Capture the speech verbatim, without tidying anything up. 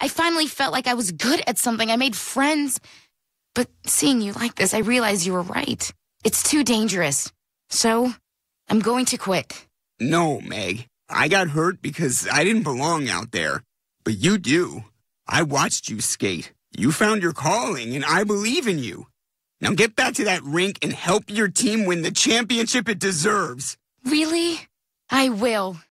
I finally felt like I was good at something. I made friends. But seeing you like this, I realized you were right. It's too dangerous. So, I'm going to quit. No, Meg. I got hurt because I didn't belong out there. But you do. I watched you skate. You found your calling, and I believe in you. Now get back to that rink and help your team win the championship it deserves. Really? I will.